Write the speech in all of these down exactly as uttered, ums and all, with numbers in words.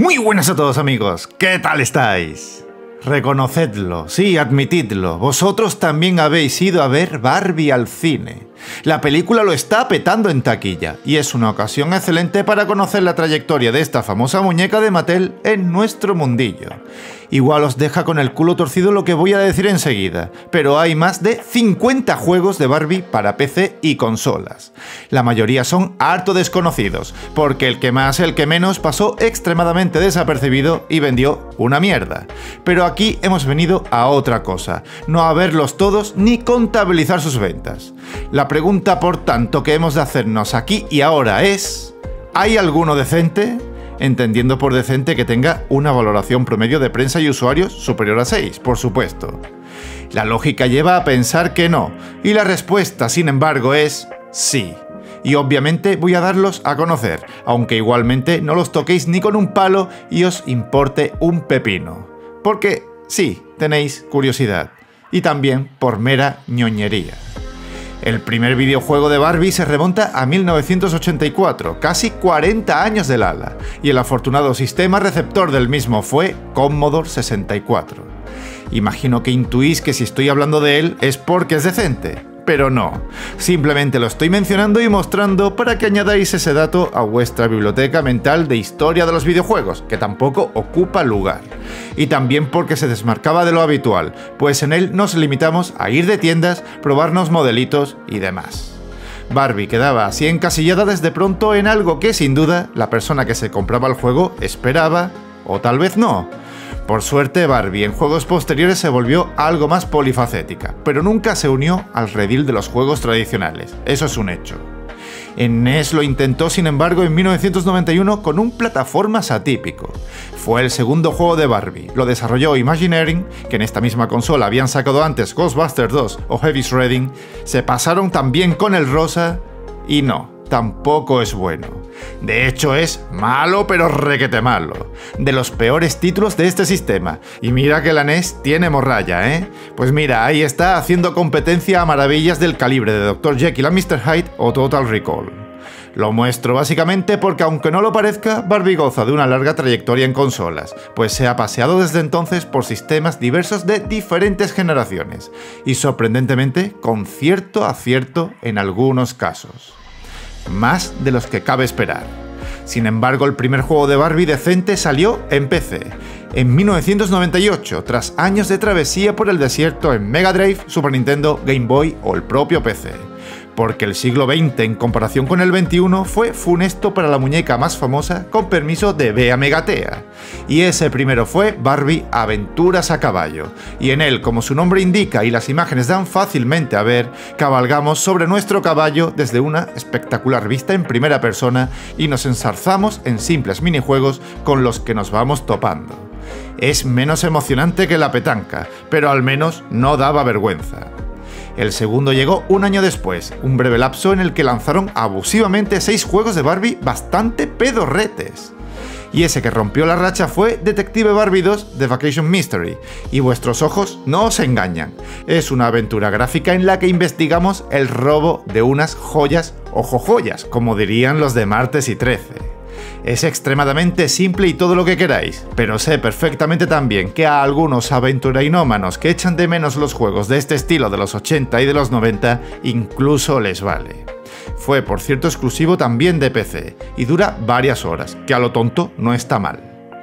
Muy buenas a todos amigos, ¿qué tal estáis? Reconocedlo, sí, admitidlo, vosotros también habéis ido a ver Barbie al cine. La película lo está petando en taquilla, y es una ocasión excelente para conocer la trayectoria de esta famosa muñeca de Mattel en nuestro mundillo. Igual os deja con el culo torcido lo que voy a decir enseguida, pero hay más de cincuenta juegos de Barbie para P C y consolas. La mayoría son harto desconocidos, porque el que más, el que menos pasó extremadamente desapercibido y vendió una mierda. Pero aquí hemos venido a otra cosa, no a verlos todos ni contabilizar sus ventas. La pregunta, por tanto, que hemos de hacernos aquí y ahora es: ¿hay alguno decente? Entendiendo por decente que tenga una valoración promedio de prensa y usuarios superior a seis, por supuesto. La lógica lleva a pensar que no, y la respuesta, sin embargo, es sí. Y obviamente voy a darlos a conocer, aunque igualmente no los toquéis ni con un palo y os importe un pepino. Porque sí, tenéis curiosidad, y también por mera ñoñería. El primer videojuego de Barbie se remonta a mil novecientos ochenta y cuatro, casi cuarenta años del ala, y el afortunado sistema receptor del mismo fue Commodore sesenta y cuatro. Imagino que intuís que si estoy hablando de él es porque es decente, pero no, simplemente lo estoy mencionando y mostrando para que añadáis ese dato a vuestra biblioteca mental de historia de los videojuegos, que tampoco ocupa lugar. Y también porque se desmarcaba de lo habitual, pues en él nos limitamos a ir de tiendas, probarnos modelitos y demás. Barbie quedaba así encasillada desde pronto en algo que sin duda la persona que se compraba el juego esperaba, o tal vez no. Por suerte, Barbie en juegos posteriores se volvió algo más polifacética, pero nunca se unió al redil de los juegos tradicionales, eso es un hecho. En N E S lo intentó, sin embargo, en mil novecientos noventa y uno con un plataformas atípico. Fue el segundo juego de Barbie, lo desarrolló Imagineering, que en esta misma consola habían sacado antes Ghostbusters dos o Heavy's Reading, se pasaron también con el rosa y no, tampoco es bueno. De hecho es malo pero requete malo, de los peores títulos de este sistema, y mira que la N E S tiene morralla, ¿eh? Pues mira, ahí está haciendo competencia a maravillas del calibre de doctor Jekyll and mister Hyde o Total Recall. Lo muestro básicamente porque, aunque no lo parezca, Barbie goza de una larga trayectoria en consolas, pues se ha paseado desde entonces por sistemas diversos de diferentes generaciones, y sorprendentemente con cierto acierto en algunos casos. Más de los que cabe esperar. Sin embargo, el primer juego de Barbie decente salió en P C, en mil novecientos noventa y ocho, tras años de travesía por el desierto en Mega Drive, Super Nintendo, Game Boy o el propio P C. Porque el siglo veinte, en comparación con el veintiuno, fue funesto para la muñeca más famosa, con permiso de Bea Megatea. Y ese primero fue Barbie Aventuras a Caballo, y en él, como su nombre indica y las imágenes dan fácilmente a ver, cabalgamos sobre nuestro caballo desde una espectacular vista en primera persona y nos ensarzamos en simples minijuegos con los que nos vamos topando. Es menos emocionante que la petanca, pero al menos no daba vergüenza. El segundo llegó un año después, un breve lapso en el que lanzaron abusivamente seis juegos de Barbie bastante pedorretes. Y ese que rompió la racha fue Detective Barbie dos The Vacation Mystery, y vuestros ojos no os engañan. Es una aventura gráfica en la que investigamos el robo de unas joyas o jojoyas, como dirían los de Martes y trece. Es extremadamente simple y todo lo que queráis, pero sé perfectamente también que a algunos aventurainómanos que echan de menos los juegos de este estilo de los ochenta y de los noventa, incluso les vale. Fue, por cierto, exclusivo también de P C, y dura varias horas, que a lo tonto no está mal.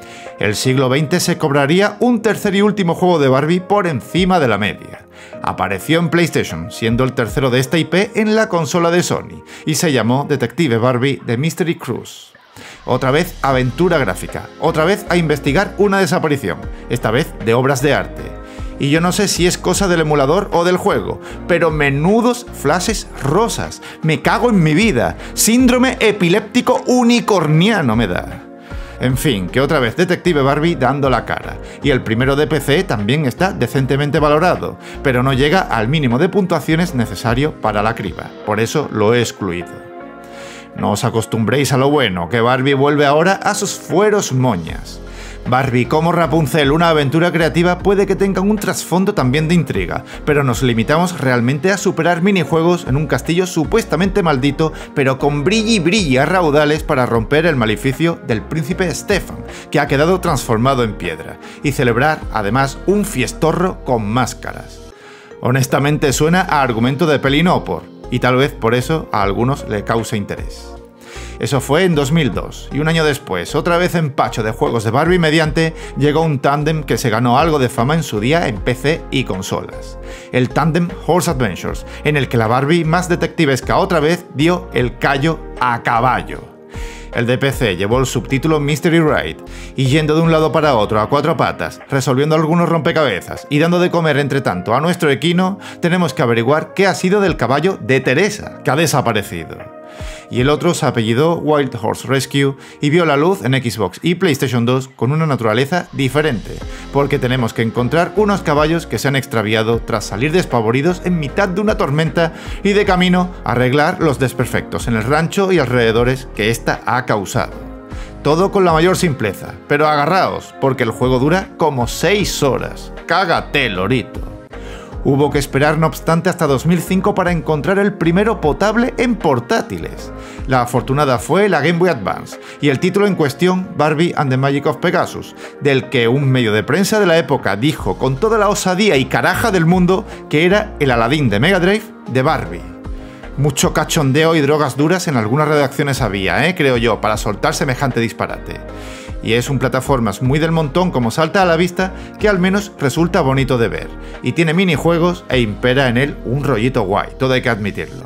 El siglo veinte se cobraría un tercer y último juego de Barbie por encima de la media. Apareció en PlayStation, siendo el tercero de esta I P en la consola de Sony, y se llamó Detective Barbie The Mystery Cruise. Otra vez aventura gráfica, otra vez a investigar una desaparición, esta vez de obras de arte. Y yo no sé si es cosa del emulador o del juego, pero menudos flashes rosas, me cago en mi vida, síndrome epiléptico unicorniano me da. En fin, que otra vez Detective Barbie dando la cara, y el primero de P C también está decentemente valorado, pero no llega al mínimo de puntuaciones necesario para la criba, por eso lo he excluido. No os acostumbréis a lo bueno, que Barbie vuelve ahora a sus fueros moñas. Barbie como Rapunzel, una aventura creativa, puede que tenga un trasfondo también de intriga, pero nos limitamos realmente a superar minijuegos en un castillo supuestamente maldito, pero con brilli brilli a raudales para romper el maleficio del príncipe Stefan, que ha quedado transformado en piedra, y celebrar además un fiestorro con máscaras. Honestamente suena a argumento de peli no por, y tal vez por eso a algunos le cause interés. Eso fue en dos mil dos, y un año después, otra vez empacho de juegos de Barbie mediante, llegó un tándem que se ganó algo de fama en su día en P C y consolas. El tándem Horse Adventures, en el que la Barbie más detectivesca otra vez dio el callo a caballo. El de P C llevó el subtítulo Mystery Ride, y yendo de un lado para otro a cuatro patas, resolviendo algunos rompecabezas y dando de comer entre tanto a nuestro equino, tenemos que averiguar qué ha sido del caballo de Teresa, que ha desaparecido. Y el otro se apellidó Wild Horse Rescue y vio la luz en Xbox y PlayStation dos con una naturaleza diferente, porque tenemos que encontrar unos caballos que se han extraviado tras salir despavoridos en mitad de una tormenta y de camino arreglar los desperfectos en el rancho y alrededores que ésta ha causado. Todo con la mayor simpleza, pero agarraos, porque el juego dura como seis horas. ¡Cágate, lorito! Hubo que esperar no obstante hasta dos mil cinco para encontrar el primero potable en portátiles. La afortunada fue la Game Boy Advance, y el título en cuestión Barbie and the Magic of Pegasus, del que un medio de prensa de la época dijo con toda la osadía y caraja del mundo que era el Aladdin de Mega Drive de Barbie. Mucho cachondeo y drogas duras en algunas redacciones había, ¿eh? creo yo, para soltar semejante disparate. Y es un plataformas muy del montón como salta a la vista, que al menos resulta bonito de ver, y tiene minijuegos e impera en él un rollito guay, todo hay que admitirlo.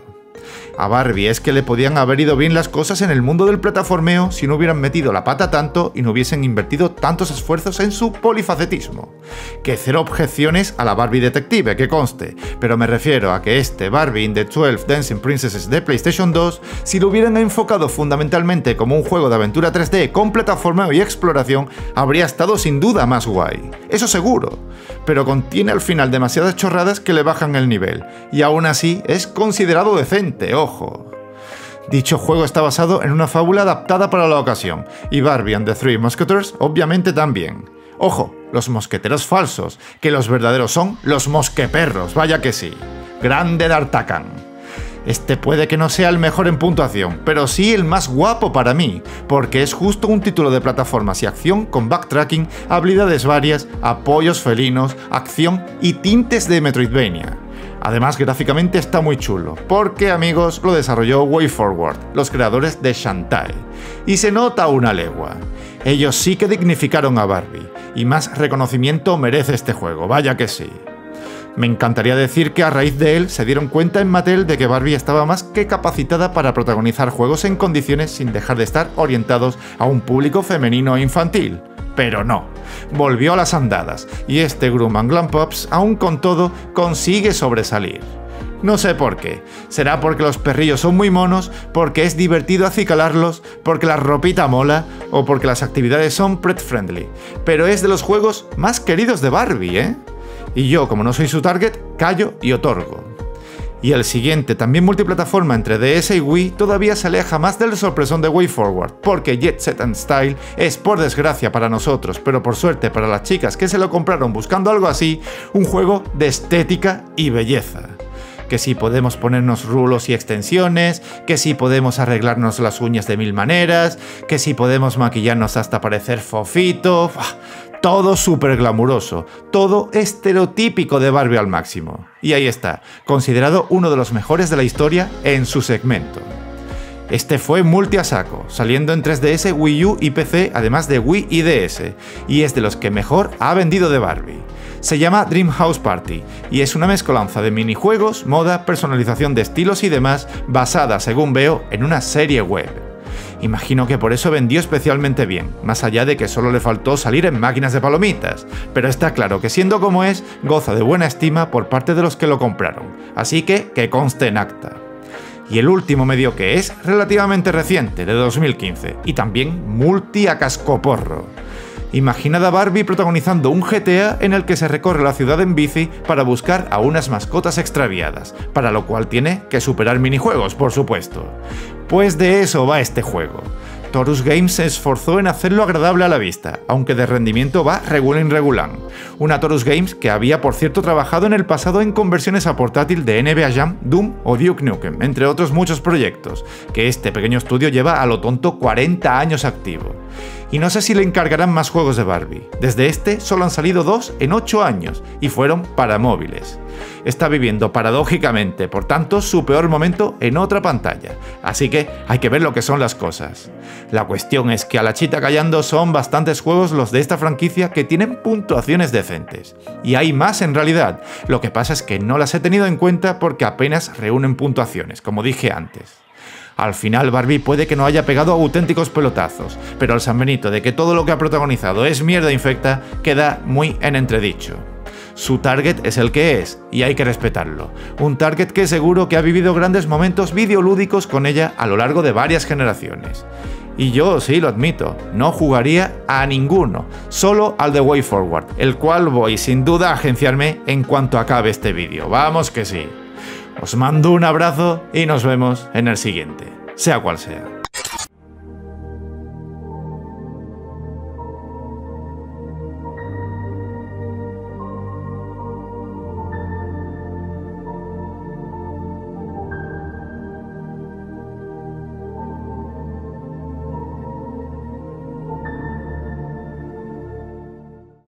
A Barbie es que le podían haber ido bien las cosas en el mundo del plataformeo si no hubieran metido la pata tanto y no hubiesen invertido tantos esfuerzos en su polifacetismo. Que cero objeciones a la Barbie detective, que conste, pero me refiero a que este Barbie in the twelve Dancing Princesses de PlayStation dos, si lo hubieran enfocado fundamentalmente como un juego de aventura tres D con plataformeo y exploración, habría estado sin duda más guay. Eso seguro, pero contiene al final demasiadas chorradas que le bajan el nivel, y aún así es considerado decente, ojo. Dicho juego está basado en una fábula adaptada para la ocasión, y Barbie and the Three Musketeers obviamente también. Ojo, los mosqueteros falsos, que los verdaderos son los mosqueperros, vaya que sí. Grande D'Artagnan. Este puede que no sea el mejor en puntuación, pero sí el más guapo para mí, porque es justo un título de plataformas y acción con backtracking, habilidades varias, apoyos felinos, acción y tintes de Metroidvania. Además, gráficamente está muy chulo, porque, amigos, lo desarrolló WayForward, los creadores de Shantae, y se nota una legua. Ellos sí que dignificaron a Barbie, y más reconocimiento merece este juego, vaya que sí. Me encantaría decir que a raíz de él se dieron cuenta en Mattel de que Barbie estaba más que capacitada para protagonizar juegos en condiciones sin dejar de estar orientados a un público femenino e infantil. Pero no, volvió a las andadas, y este Grum and Glam Pops, aún con todo, consigue sobresalir. No sé por qué, será porque los perrillos son muy monos, porque es divertido acicalarlos, porque la ropita mola, o porque las actividades son pet friendly, pero es de los juegos más queridos de Barbie, ¿eh? Y yo, como no soy su target, callo y otorgo. Y el siguiente, también multiplataforma entre D S y Wii, todavía se aleja más del sorpresón de WayForward, porque Jet Set and Style es, por desgracia para nosotros, pero por suerte para las chicas que se lo compraron buscando algo así, un juego de estética y belleza. Que si podemos ponernos rulos y extensiones, que si podemos arreglarnos las uñas de mil maneras, que si podemos maquillarnos hasta parecer fofito. Todo súper glamuroso, todo estereotípico de Barbie al máximo. Y ahí está, considerado uno de los mejores de la historia en su segmento. Este fue multi a saco, saliendo en tres D S, Wii U y P C, además de Wii y D S, y es de los que mejor ha vendido de Barbie. Se llama Dream House Party, y es una mezcolanza de minijuegos, moda, personalización de estilos y demás, basada, según veo, en una serie web. Imagino que por eso vendió especialmente bien, más allá de que solo le faltó salir en máquinas de palomitas, pero está claro que siendo como es, goza de buena estima por parte de los que lo compraron, así que que conste en acta. Y el último medio que es relativamente reciente, de dos mil quince, y también multi a cascoporro. Imaginad a Barbie protagonizando un G T A en el que se recorre la ciudad en bici para buscar a unas mascotas extraviadas, para lo cual tiene que superar minijuegos, por supuesto. Pues de eso va este juego. Torus Games se esforzó en hacerlo agradable a la vista, aunque de rendimiento va regulín regulán. Una Torus Games que había por cierto trabajado en el pasado en conversiones a portátil de N B A Jam, Doom o Duke Nukem, entre otros muchos proyectos, que este pequeño estudio lleva a lo tonto cuarenta años activo. Y no sé si le encargarán más juegos de Barbie. Desde este solo han salido dos en ocho años, y fueron para móviles. Está viviendo paradójicamente, por tanto, su peor momento en otra pantalla. Así que hay que ver lo que son las cosas. La cuestión es que a la chita callando son bastantes juegos los de esta franquicia que tienen puntuaciones decentes. Y hay más en realidad. Lo que pasa es que no las he tenido en cuenta porque apenas reúnen puntuaciones, como dije antes. Al final Barbie puede que no haya pegado auténticos pelotazos, pero el San Benito de que todo lo que ha protagonizado es mierda infecta queda muy en entredicho. Su target es el que es, y hay que respetarlo. Un target que seguro que ha vivido grandes momentos videolúdicos con ella a lo largo de varias generaciones. Y yo, sí, lo admito, no jugaría a ninguno, solo al The Way Forward, el cual voy sin duda a agenciarme en cuanto acabe este vídeo. ¡Vamos que sí! Os mando un abrazo y nos vemos en el siguiente, sea cual sea.